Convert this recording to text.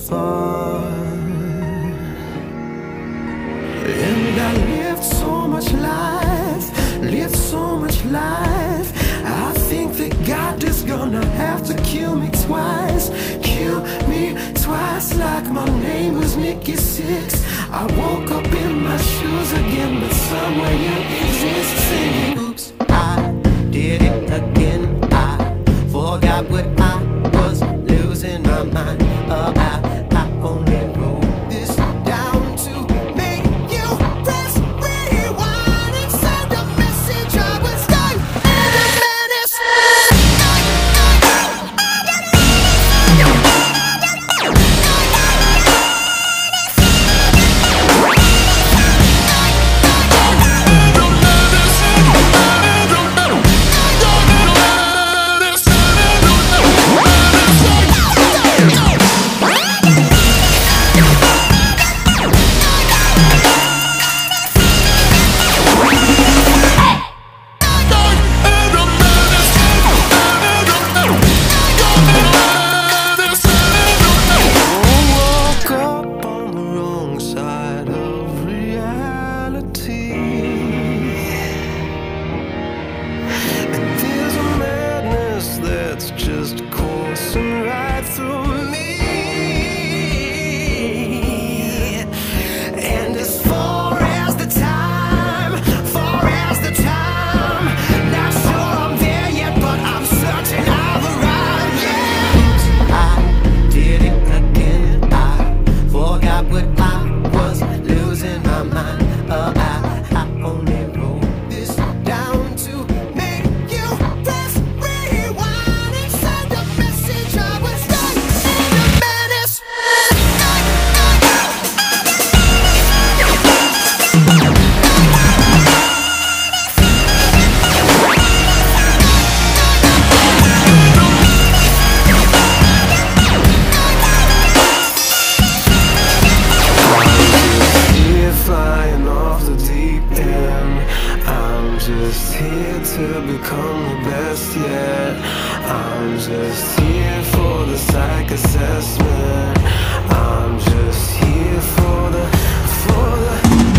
far. And I lived so much life, lived so much life. I think that God is gonna have to kill me twice. Kill me twice like my name was Nikki Sixx. I woke up in my shoes again, but somewhere you exist singing. Oops, I did it again. I forgot what I was losing my mind about. I only wrote this down to make you press rewind and send a message. I was stuck in a madness. That's just coursing right through me. And as far as the time, not sure I'm there yet, but I'm certain I've arrived. Yeah, I did it again. I forgot what I was losing my mind about. I only wrote this down to make you press rewind and send a message. I was stuck in a madness. Here flying off the deep end. I'm just here to become the best yet. I'm just here for the psych assessment. I'm just here for the